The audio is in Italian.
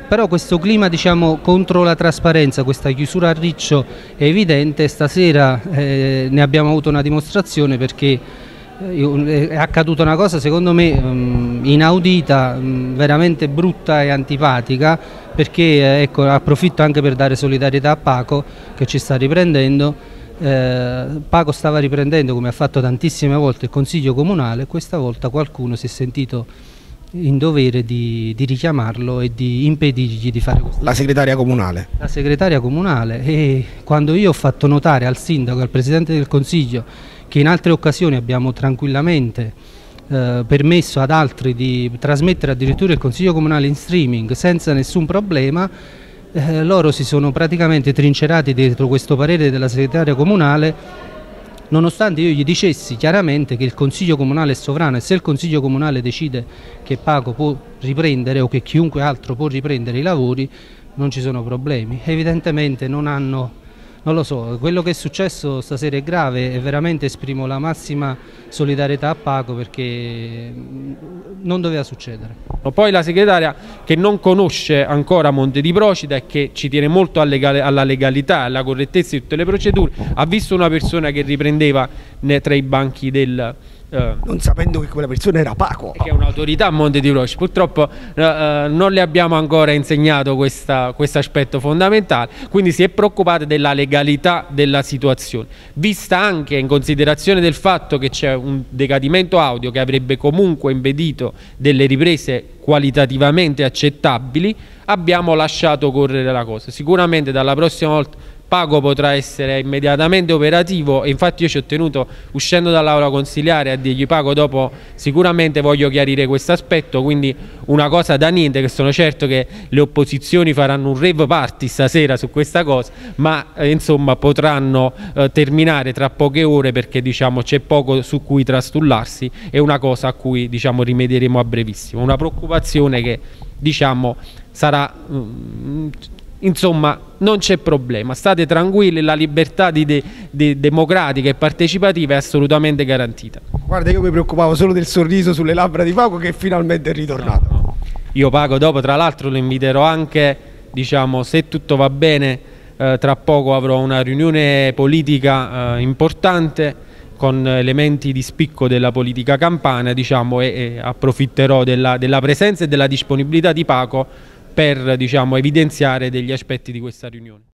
però questo clima, diciamo, contro la trasparenza, questa chiusura a riccio è evidente. Stasera ne abbiamo avuto una dimostrazione, perché è accaduta una cosa secondo me inaudita, veramente brutta e antipatica, perché ecco, approfitto anche per dare solidarietà a Paco che ci sta riprendendo. Paco stava riprendendo, come ha fatto tantissime volte, il Consiglio Comunale. Questa volta qualcuno si è sentito in dovere di richiamarlo e di impedirgli di fare questo. La segretaria comunale. La segretaria comunale, e quando io ho fatto notare al sindaco e al Presidente del Consiglio che in altre occasioni abbiamo tranquillamente permesso ad altri di trasmettere addirittura il Consiglio Comunale in streaming senza nessun problema, loro si sono praticamente trincerati dietro questo parere della segretaria comunale, nonostante io gli dicessi chiaramente che il Consiglio Comunale è sovrano, e se il Consiglio Comunale decide che Paco può riprendere o che chiunque altro può riprendere i lavori, non ci sono problemi. Evidentemente non lo so, quello che è successo stasera è grave e veramente esprimo la massima solidarietà a Paco, perché non doveva succedere. Poi la segretaria, che non conosce ancora Monte di Procida e che ci tiene molto alla legalità, alla correttezza di tutte le procedure, ha visto una persona che riprendeva tra i banchi del... non sapendo che quella persona era Paco, che è un'autorità a Monte di Procida. Purtroppo non le abbiamo ancora insegnato questo aspetto fondamentale, quindi si è preoccupata della legalità della situazione, vista anche in considerazione del fatto che c'è un decadimento audio che avrebbe comunque impedito delle riprese qualitativamente accettabili. Abbiamo lasciato correre la cosa. Sicuramente dalla prossima volta Paco potrà essere immediatamente operativo, e infatti io ci ho tenuto, uscendo dall'aula consiliare, a dirgli: Paco, dopo sicuramente voglio chiarire questo aspetto, quindi una cosa da niente, che sono certo che le opposizioni faranno un rave party stasera su questa cosa, ma insomma potranno terminare tra poche ore, perché diciamo c'è poco su cui trastullarsi, è una cosa a cui diciamo rimedieremo a brevissimo, una preoccupazione che diciamo sarà... Insomma, non c'è problema, state tranquilli, la libertà democratica e partecipativa è assolutamente garantita. Guarda, io mi preoccupavo solo del sorriso sulle labbra di Paco, che finalmente è ritornato. No. Io Paco dopo, tra l'altro, lo inviterò anche, diciamo, se tutto va bene, tra poco avrò una riunione politica importante con elementi di spicco della politica campana, diciamo, e approfitterò della presenza e della disponibilità di Paco per, diciamo, evidenziare degli aspetti di questa riunione.